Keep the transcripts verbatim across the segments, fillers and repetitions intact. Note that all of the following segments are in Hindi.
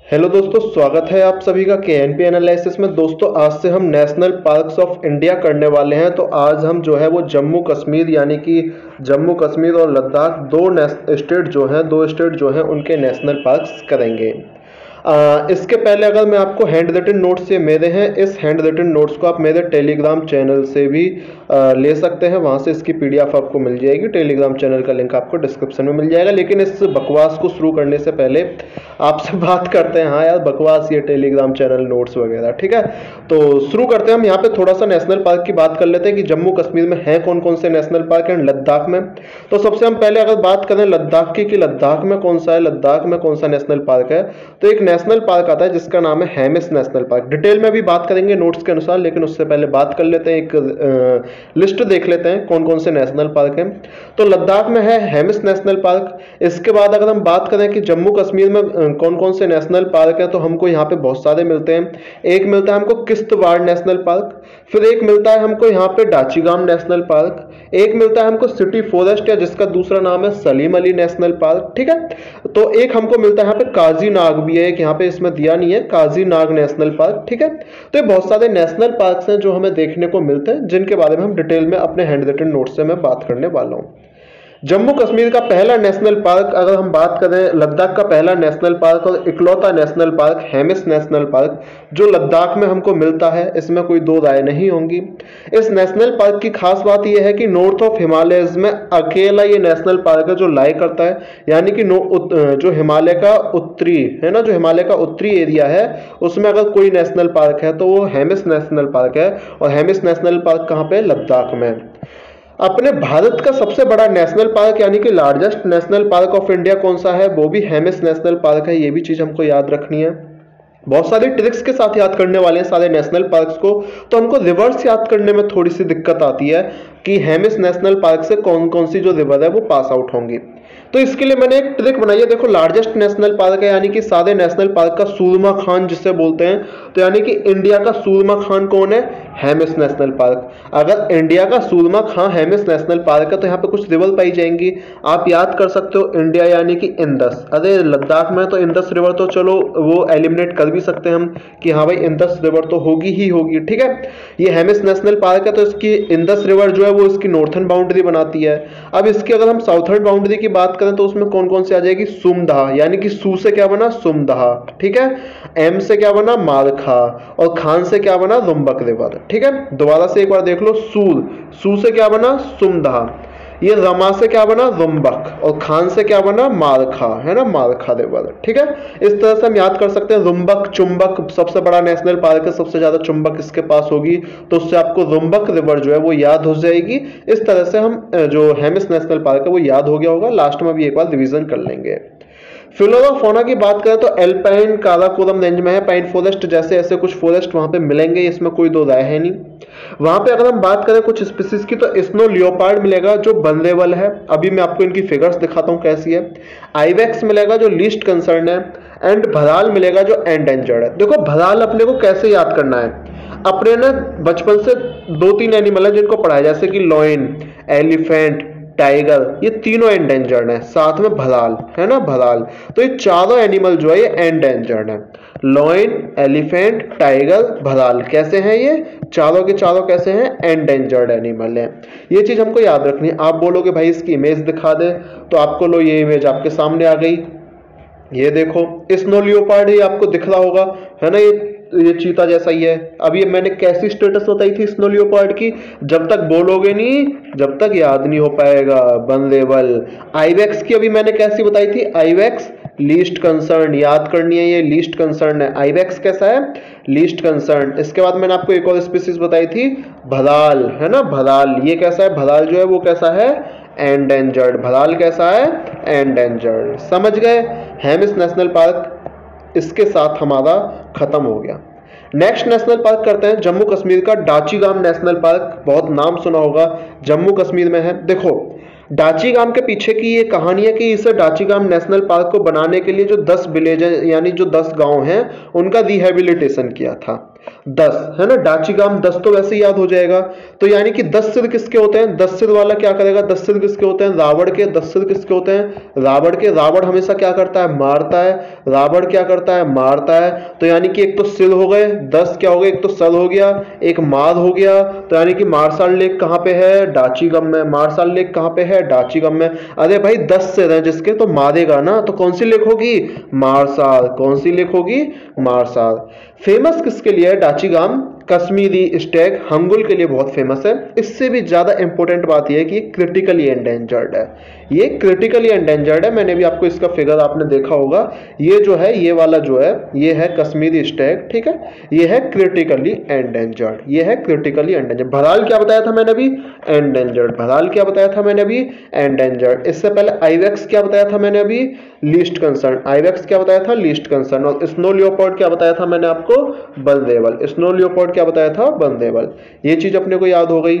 हेलो दोस्तों, स्वागत है आप सभी का के एन पी एनालिसिस में। दोस्तों आज से हम नेशनल पार्क्स ऑफ इंडिया करने वाले हैं। तो आज हम जो है वो जम्मू कश्मीर यानी कि जम्मू कश्मीर और लद्दाख दो स्टेट जो हैं दो स्टेट जो हैं उनके नेशनल पार्क्स करेंगे। आ, इसके पहले अगर मैं आपको हैंड रिटन नोट्स ये मेरे हैं, इस हैंड रिटन नोट्स को आप मेरे टेलीग्राम चैनल से भी आ, ले सकते हैं। वहाँ से इसकी पीडीएफ आपको मिल जाएगी। टेलीग्राम चैनल का लिंक आपको डिस्क्रिप्शन में मिल जाएगा। लेकिन इस बकवास को शुरू करने से पहले आपसे बात करते हैं। हाँ यार, बकवास ये टेलीग्राम चैनल नोट्स वगैरह, ठीक है। तो शुरू करते हैं। हम यहाँ पे थोड़ा सा नेशनल पार्क की बात कर लेते हैं कि जम्मू कश्मीर में है कौन कौन से नेशनल पार्क हैं, लद्दाख में। तो सबसे हम पहले अगर बात करें लद्दाख की कि लद्दाख में कौन सा है, लद्दाख में कौन सा नेशनल पार्क है, तो एक नेशनल पार्क आता है जिसका नाम है हेमिस नेशनल पार्क। डिटेल में भी बात करेंगे नोट्स के अनुसार, लेकिन उससे पहले बात कर लेते हैं, एक लिस्ट देख लेते हैं कौन कौन से नेशनल पार्क हैं। तो लद्दाख में है हेमिस नेशनल पार्क। इसके बाद अगर हम बात करें कि जम्मू कश्मीर में कौन कौन से नेशनल पार्क हैं, तो हमको यहाँ पे बहुत सारे मिलते हैं। एक मिलता है हमको किश्तवाड़ नेशनल पार्क, फिर एक मिलता है हमको यहाँ पे डाचीगाम नेशनल पार्क, एक मिलता है हमको सिटी फॉरेस्ट या जिसका दूसरा नाम है सलीम अली नेशनल पार्क, ठीक है। तो एक हमको मिलता है यहाँ पे काजी नाग भी है, एक यहाँ पे इसमें दिया नहीं है, काजी नाग नेशनल पार्क, ठीक है। तो ये बहुत सारे नेशनल पार्क्स हैं जो हमें देखने को मिलते हैं, जिनके बारे में हम डिटेल में अपने हैंड रिटन नोट से मैं बात करने वाला हूँ। जम्मू कश्मीर का पहला नेशनल पार्क अगर हम बात करें, लद्दाख का पहला नेशनल पार्क और इकलौता national park Hemis national park जो लद्दाख में हमको मिलता है, इसमें कोई दो राय नहीं होंगी। इस नेशनल पार्क की खास बात यह है कि नॉर्थ ऑफ हिमालयज में अकेला ये नेशनल पार्क है जो लाई करता है, यानी कि जो हिमालय का उत्तरी है ना, जो हिमालय का उत्तरी एरिया है उसमें अगर कोई नेशनल पार्क है तो वो हेमिस नेशनल पार्क है। और हेमिस नेशनल पार्क कहाँ पे, लद्दाख में। अपने भारत का सबसे बड़ा नेशनल पार्क यानी कि largest national park of India कौन सा है, वो भी हेमिस नेशनल पार्क है। ये भी चीज हमको याद रखनी है। बहुत सारे ट्रिक्स के साथ याद करने वाले हैं सारे नेशनल पार्क्स को, तो हमको रिवर्स याद करने में थोड़ी सी दिक्कत आती है कि हेमिस नेशनल पार्क से कौन कौन सी जो रिवर है वो पास आउट होंगी। तो इसके लिए मैंने एक ट्रिक बनाई है। देखो, लार्जेस्ट नेशनल पार्क है यानी कि सारे नेशनल पार्क का सूरमा खान जिसे बोलते हैं, तो यानी कि इंडिया का सूरमा खान कौन है, हेमिस नेशनल पार्क। अगर इंडिया का सूरमा खान हेमिस नेशनल पार्क है तो यहाँ पे कुछ रिवर पाई जाएंगी। आप याद कर सकते हो इंडिया यानी कि इंडस। अरे लद्दाख में तो इंडस रिवर तो चलो वो एलिमिनेट कर भी सकते हैं हम कि हाँ भाई इंडस रिवर तो होगी ही होगी, ठीक है। ये हेमिस नेशनल पार्क है तो इसकी इंडस रिवर जो है वो इसकी नॉर्थर्न बाउंड्री बनाती है। अब इसकी अगर हम साउथर्न बाउंड्री की बात करें तो उसमें कौन कौन सी आ जाएगी, सुमदहा, यानी कि सू से क्या बना, सुमदहा, ठीक है। एम से क्या बना, मारखा, और खान से क्या बना, रुम्बक रिवर, ठीक है। दोबारा से एक बार देख लो, सूर, सू से क्या बना, सुमदहा, ये रमा से क्या बना, रुम्बक, और खान से क्या बना, मारखा, है ना, मारखा रिवर, ठीक है। इस तरह से हम याद कर सकते हैं। रुम्बक चुंबक सबसे बड़ा नेशनल पार्क है, सबसे ज्यादा चुंबक इसके पास होगी, तो उससे आपको रुम्बक रिवर जो है वो याद हो जाएगी। इस तरह से हम जो हेमिस नेशनल पार्क है वो याद हो गया होगा। लास्ट में भी एक बार रिवीजन कर लेंगे। फ्लोरा फौना की बात करें तो एल्पाइन काराकोरम रेंज में है, पाइन फॉरेस्ट जैसे ऐसे कुछ फॉरेस्ट वहां पे मिलेंगे, इसमें कोई दो राय है नहीं। वहां पे अगर हम बात करें कुछ स्पीसीज की तो स्नो लियोपार्ड मिलेगा जो वल्नरेबल है। अभी मैं आपको इनकी फिगर्स दिखाता हूं कैसी है। आइवेक्स मिलेगा जो लीस्ट कंसर्न है, एंड भराल मिलेगा जो एंडेंजर्ड है। देखो भराल अपने को कैसे याद करना है, अपने ना बचपन से दो तीन एनिमल है जिनको पढ़ा है, जैसे कि लॉयन, एलिफेंट, टाइगर, ये तीनों एंडेंजर्ड हैं, साथ में भराल, है ना, भराल। तो ये चारों एनिमल जो है ये एंडेंजर्ड है। लॉयन, एलिफेंट, टाइगर, भराल कैसे हैं, ये चारों के चारों कैसे हैं, एंडेंजर्ड एनिमल हैं। ये चीज हमको याद रखनी है। आप बोलोगे भाई इसकी इमेज दिखा दे, तो आपको लो ये इमेज आपके सामने आ गई। ये देखो स्नो लियोपार्ड ही आपको दिख रहा होगा, है ना, ये ये चीता जैसा ही है। अब ये मैंने कैसी स्टेटस बताई थी स्नो लियोपार्ड की, जब तक बोलोगे नहीं जब तक याद नहीं हो पाएगा, वल्नरेबल। आइवेक्स की अभी मैंने कैसी बताई थी, आइवेक्स लीस्ट कंसर्न, याद करनी है, ये लीस्ट कंसर्न है। आइवेक्स कैसा है, लीस्ट कंसर्न। इसके बाद मैंने आपको एक और स्पीसीज बताई थी, भराल, है ना, भराल, ये कैसा है, भराल जो है वो कैसा है, एंडेंजर्ड। भराल कैसा है, एंडेंजर्ड। समझ गए। हेमिस नेशनल पार्क इसके साथ हमारा खत्म हो गया। नेक्स्ट नेशनल पार्क करते हैं जम्मू कश्मीर का, डाचीगाम नेशनल पार्क। बहुत नाम सुना होगा, जम्मू कश्मीर में है। देखो डाचीगाम के पीछे की ये कहानी है कि इस डाचीगाम नेशनल पार्क को बनाने के लिए जो दस विलेज यानी जो दस गांव हैं उनका रिहेबिलिटेशन किया था। दस है ना, डाचीगाम दस तो वैसे याद हो जाएगा। तो यानी कि दस सिर किसके होते हैं, दस सिर वाला क्या करेगा, दस सिर किसके होते हैं, रावण के। दस सिर किसके होते हैं, रावण के। रावण हमेशा क्या करता है, मारता है। रावण क्या करता है, मारता है। तो यानी कि एक तो सिर हो गए, दस क्या हो गए, एक तो सर हो गया, एक मार हो गया। तो यानी कि मार्शल लेक कहां पे है, डाचीगम में। मार्शल लेक कहां पे है, डाचीगम में। अरे भाई दस सिर है जिसके, तो मारेगा ना, तो कौन सी लेक होगी, मार्शल। कौन सी लेक होगी, मार्शल। फेमस किसके लिए है डाचीगाम, कश्मीरी स्टैग हंगुल के लिए बहुत फेमस है। इससे भी ज्यादा इंपॉर्टेंट बात यह है कि क्रिटिकली एंडेंजर्ड है। ये क्रिटिकली एंडेंजर्ड है, मैंने भी आपको इसका फिगर आपने देखा होगा। ये जो है, ये वाला जो है, ये है कश्मीरी स्टैग, ठीक है। ये है क्रिटिकली एंडेंजर्ड, ये है क्रिटिकली एंडेंजर्ड। भराल क्या बताया था मैंने अभी, एंडेंजर्ड। भराल क्या बताया था मैंने अभी, एंडेंजर्ड। इससे पहले आइवेक्स क्या बताया था मैंने अभी, लीस्ट कंसर्न। आइवेक्स क्या बताया था, लीस्ट कंसर्न। और स्नो लियोपार्ड क्या बताया था मैंने आपको, वल्नरेबल। स्नो लियोपार्ड क्या बताया था, वल्नरेबल। ये चीज अपने को याद हो गई,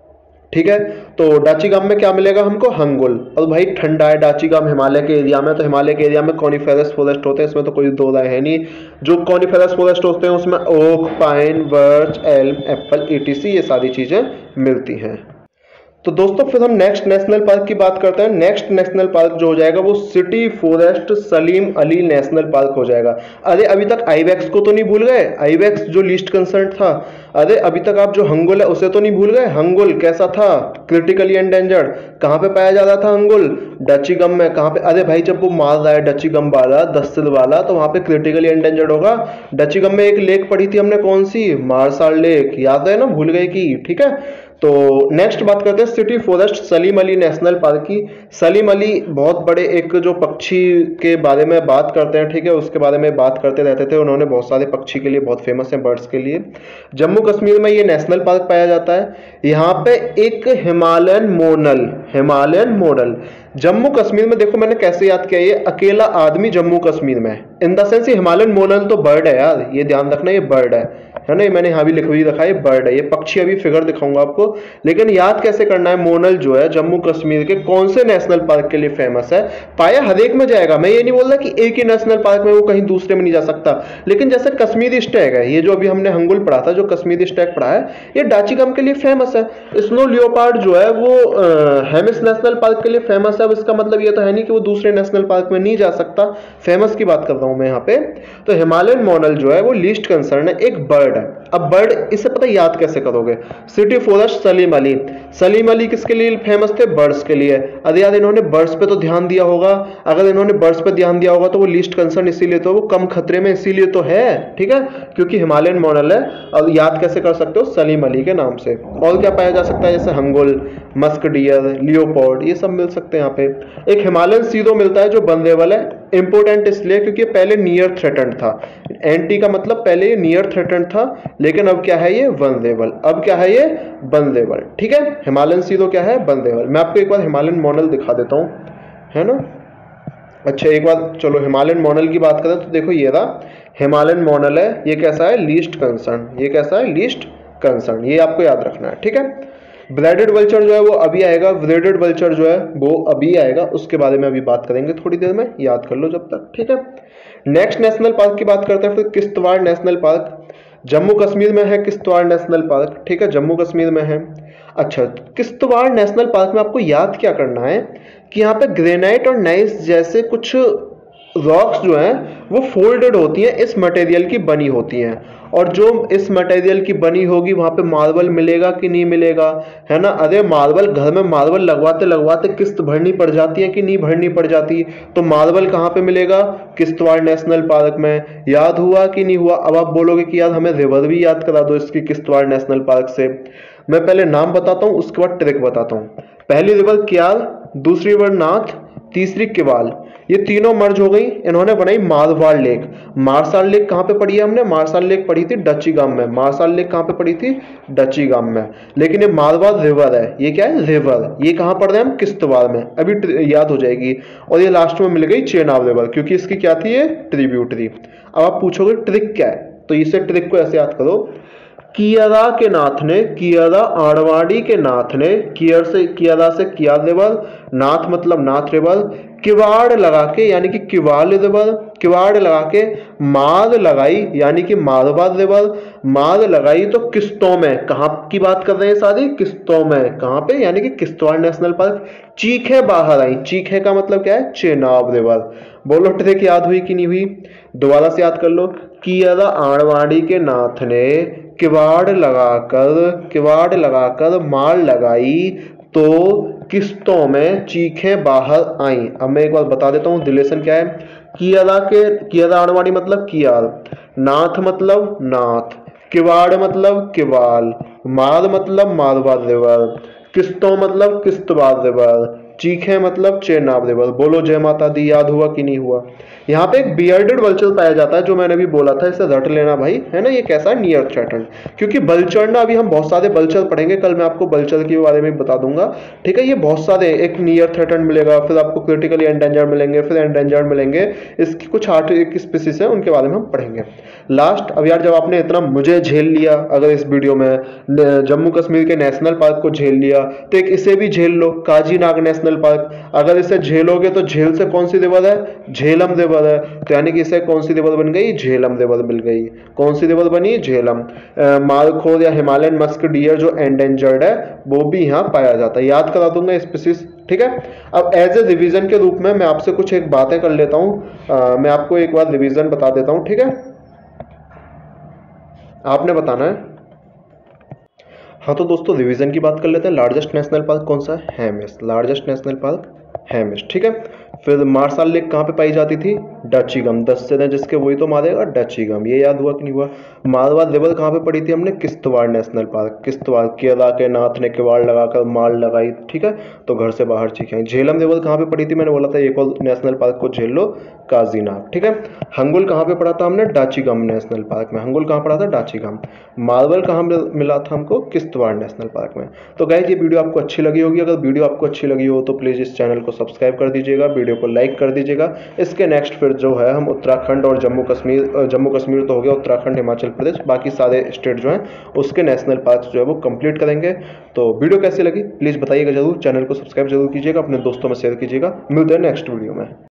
ठीक है। तो डाचीगाम में क्या मिलेगा हमको, हंगुल। और भाई ठंडा है डाचीगाम, हिमालय के एरिया में। तो हिमालय के एरिया में कॉनिफेरस फॉरेस्ट होते हैं, इसमें तो कोई दो राय है नहीं। जो कॉनिफेरस फॉरेस्ट होते हैं उसमें oak, pine, birch, elm, apple, ETC ये सारी चीजें मिलती हैं। तो दोस्तों फिर हम नेक्स्ट नेशनल पार्क की बात करते हैं। नेक्स्ट नेशनल पार्क जो हो जाएगा वो city forest Salim Ali national park हो जाएगा। अरे अभी तक आइवेक्स को तो नहीं भूल गए, आइवेक्स जो लीस्ट कंसर्न था। अरे अभी तक आप जो हंगुल है उसे तो नहीं भूल गए। हंगुल कैसा था, क्रिटिकली एंडेंजर्ड। कहां पे पाया जा रहा था हंगुल, डचीगम में। कहां पे, अरे भाई जब वो मार रहा है डचीगम वाला, दस सिर वाला, तो वहां पे क्रिटिकली एंडेंजर्ड होगा। डचीगम में एक लेक पढ़ी थी हमने, कौन सी, मार्शल लेक, याद है ना, भूल गए की, ठीक है। तो नेक्स्ट बात करते हैं city forest Salim Ali national park की। सलीम अली बहुत बड़े एक जो पक्षी के बारे में बात करते हैं, ठीक है, उसके बारे में बात करते रहते थे। उन्होंने बहुत सारे पक्षी के लिए बहुत फेमस हैं, बर्ड्स के लिए। जम्मू कश्मीर में ये नेशनल पार्क पाया जाता है। यहाँ पे एक Himalayan monal, Himalayan monal Jammu Kashmir में, देखो मैंने कैसे याद किया, ये अकेला आदमी जम्मू कश्मीर में, इन द सेंस ये हिमालयन मोनल तो बर्ड है यार, ये ध्यान रखना, ये बर्ड है, है ना। मैंने यहाँ भी लिख भी रखा है, बर्ड है। ये पक्षी अभी फिगर दिखाऊंगा आपको, लेकिन याद कैसे करना है। मोनल जो है जम्मू कश्मीर के कौन से नेशनल पार्क के लिए फेमस है, पाया हर एक में जाएगा। मैं ये नहीं बोल रहा कि एक ही नेशनल पार्क में वो कहीं दूसरे में नहीं जा सकता, लेकिन जैसे कश्मीरी स्टैग है, ये जो अभी हमने हंगुल पढ़ा था, जो कश्मीरी स्टैग पढ़ा है, ये डाचीगम के लिए फेमस है। स्नो लियोपार्ड जो है वो हेमिस नेशनल पार्क के लिए फेमस है। अब इसका मतलब ये तो है नहीं कि वो दूसरे नेशनल पार्क में नहीं जा सकता, फेमस की बात कर रहा हूं मैं यहाँ पे। तो हिमालयन मोनल जो है वो लीस्ट कंसर्न है, एक बर्ड है। अब बर्ड इससे पता याद कैसे करोगे, सिटी फॉरेस्ट सलीम अली। सलीम अली किसके लिए फेमस थे, बर्ड्स के लिए। अरे यार इन्होंने बर्ड्स पे तो ध्यान दिया होगा, अगर इन्होंने बर्ड्स पे ध्यान दिया होगा तो वो लीस्ट कंसर्न इसीलिए, तो वो कम खतरे में इसीलिए तो है, ठीक है, क्योंकि हिमालयन मोनल है। और याद कैसे कर सकते हो, सलीम अली के नाम से। और क्या पाया जा सकता है, जैसे हंगुल, मस्क डियर, लियोपोर्ड, ये सब मिल सकते हैं यहाँ पे। एक हिमालयन सीरो मिलता है जो वल्नरेबल है, इंपोर्टेंट इसलिए क्योंकि पहले नियर थ्रेटेंड था। एंटी का मतलब पहले ये नियर थ्रेटेंड था, लेकिन अब क्या है, ये वल्नरेबल। अब क्या है, ये वल्नरेबल, ठीक है। हिमालयन सीरो क्या है, वल्नरेबल। मैं आपको एक बार हिमालयन मोनल दिखा देता हूं, है ना। अच्छा एक बार चलो हिमालयन मोनल की बात करें तो देखो ये रहा हिमालयन मोनल है। ये कैसा है, लीस्ट कंसर्न। ये कैसा है, लीस्ट कंसर्न। ये आपको याद रखना है, ठीक है। ब्रेडेड वल्चर जो है वो अभी आएगा, ब्रेडेड वल्चर जो है वो अभी आएगा, उसके बारे में अभी बात करेंगे थोड़ी देर में, याद कर लो जब तक, ठीक है। नेक्स्ट नेशनल पार्क की बात करते हैं फिर, किश्तवाड़ नेशनल पार्क। जम्मू कश्मीर में है किश्तवाड़ नेशनल पार्क, ठीक है, जम्मू कश्मीर में है। अच्छा किश्तवाड़ नेशनल पार्क में आपको याद क्या करना है कि यहाँ पे ग्रेनाइट और नाइस जैसे कुछ रॉक्स जो हैं वो फोल्डेड होती हैं, इस मटेरियल की बनी होती हैं। और जो इस मटेरियल की बनी होगी वहां पे मार्बल मिलेगा कि नहीं मिलेगा, है ना। अरे मार्बल, घर में मार्बल लगवाते लगवाते किस्त भरनी पड़ जाती है कि नहीं भरनी पड़ जाती, तो मार्बल कहाँ पे मिलेगा, किश्तवाड़ नेशनल पार्क में। याद हुआ कि नहीं हुआ। अब आप बोलोगे कि यार हमें रिवर भी याद करा दो इसकी किश्तवाड़ नेशनल पार्क से। मैं पहले नाम बताता हूँ, उसके बाद ट्रिक बताता हूँ। पहली रिवर क्याल, दूसरी रिवर नाथ, तीसरी किवाल, ये तीनों मर्ज हो गई, इन्होंने बनाई मारवाड़ लेक। मार्शल लेक कहाँ पे पढ़ी है हमने, मार्शल लेक पढ़ी थी डचीगाम में। मार्शल लेक कहाँ पे पढ़ी थी, डचीगाम में। लेकिन ये मारवाड़ रिवर है, ये क्या है, रिवर। ये कहाँ पढ़ रहे हैं हम, किश्तवाड़ में, अभी याद हो जाएगी। और ये लास्ट में मिल गई चेनाब रिवर, क्योंकि इसकी क्या थी, ये ट्रिब्यूटरी। अब आप पूछोगे ट्रिक क्या है, तो इसे ट्रिक को ऐसे याद करो, कियदा के नाथ ने, कियदा आड़वाड़ी के नाथ ने, कियर से कियदा से किया देवल, नाथ मतलब नाथ रेवल, किवाड़ लगा के यानी कि किवाल देवल, किवाड़ लगा के माद लगाई यानी कि माधवा देवल, माद लगाई तो किस्तों में, कहाँ की बात कर रहे हैं सादी, किस्तों में, कहाँ पे, यानी कि किश्तवाड़ नेशनल पार्क। चीखे बाहर आई, चीखे का मतलब क्या है, चेनाब देवल। बोलो ट्रिक याद हुई कि नहीं हुई, दोबारा से याद कर लो। कियदा आड़वाड़ी के नाथ ने किवाड़ लगाकर, किवाड़ लगाकर मार लगाई तो किस्तों में चीखें बाहर आई। अब मैं एक बार बता देता हूँ रिलेशन क्या है। कियदा के, कियदा आड़वाड़ी मतलब कियाल, नाथ मतलब नाथ, किवाड़ मतलब किवाल, माद मतलब मारवा देवर, किस्तों मतलब किस्तवार देवर, चीखे मतलब चेनाब देवर। बोलो जय माता दी, याद हुआ कि नहीं हुआ। यहाँ पे एक बियर्डेड वल्चर पाया जाता है जो मैंने भी बोला था, इसे रट लेना भाई, है ना। ये कैसा है, नियर थ्रेटन, क्योंकि बलचर ना, अभी हम बहुत सारे बलचर पढ़ेंगे, कल मैं आपको बलचर के बारे में बता दूंगा, ठीक है। ये बहुत सारे, एक नियर थ्रेटन मिलेगा, फिर आपको क्रिटिकली एंडेंजर्ड मिलेंगे, फिर एंडेंजर्ड मिलेंगे, इसकी कुछ आठ एक स्पीसीज है, उनके बारे में हम पढ़ेंगे लास्ट। अब यार जब आपने इतना मुझे झेल लिया, अगर इस वीडियो में जम्मू कश्मीर के नेशनल पार्क को झेल लिया, तो एक इसे भी झेल लो, काजीनाग नेशनल पार्क। अगर इसे झेलोगे तो झेल से कौन सी रिवर है, झेलम रिवर है, तो यानी कि इसे कौन सी रिवर बन गई, झेलम रिवर मिल गई। कौन सी रिवर बनी, झेलम। मालखोर या हिमालयन मस्क डियर जो एंडेंजर्ड है वो भी यहाँ पाया जाता है, याद करा दूंगा स्पीसीज, ठीक है। अब एज ए रिवीजन के रूप में मैं आपसे कुछ एक बातें कर लेता हूँ, मैं आपको एक बार रिवीजन बता देता हूँ, ठीक है, आपने बताना है। हाँ तो दोस्तों रिवीजन की बात कर लेते हैं। लार्जेस्ट नेशनल पार्क कौन सा है, Hemis, largest national park Hemis, ठीक है। फिर मार्शल लेक कहाँ पे पाई जाती थी, डचीगम, दस से जिसके वही तो मारेगा, डचीगम, ये याद हुआ कि नहीं हुआ। मारवा रिवर कहाँ पे पड़ी थी हमने, किश्तवाड़ नेशनल पार्क, किश्तवाड़, केरला के नाथ ने किवाड़ लगाकर मार लगाई, ठीक है, तो घर से बाहर चीखें। झेलम रिवर कहाँ पे पड़ी थी, मैंने बोला था एक और नेशनल पार्क को झेल लो, काजीनाग, ठीक है। हंगुल कहाँ पे पड़ा था हमने, डाचीगम नेशनल पार्क में, हंगुल कहाँ पड़ा था, डाचीगम। मार्बल कहाँ मिला था हमको, किश्तवाड़ नेशनल पार्क में। तो गाइस ये वीडियो आपको अच्छी लगी होगी, अगर वीडियो आपको अच्छी लगी हो तो प्लीज़ इस चैनल को सब्सक्राइब कर दीजिएगा, वीडियो को लाइक कर दीजिएगा। इसके नेक्स्ट फिर जो है हम उत्तराखंड और जम्मू कश्मीर, जम्मू कश्मीर तो हो गया, उत्तराखंड, हिमाचल प्रदेश, बाकी सारे स्टेट जो हैं उसके नेशनल पार्क जो है वो कंप्लीट करेंगे। तो वीडियो कैसी लगी प्लीज़ बताइएगा जरूर, चैनल को सब्सक्राइब जरूर कीजिएगा, अपने दोस्तों में शेयर कीजिएगा। मिलते हैं नेक्स्ट वीडियो में।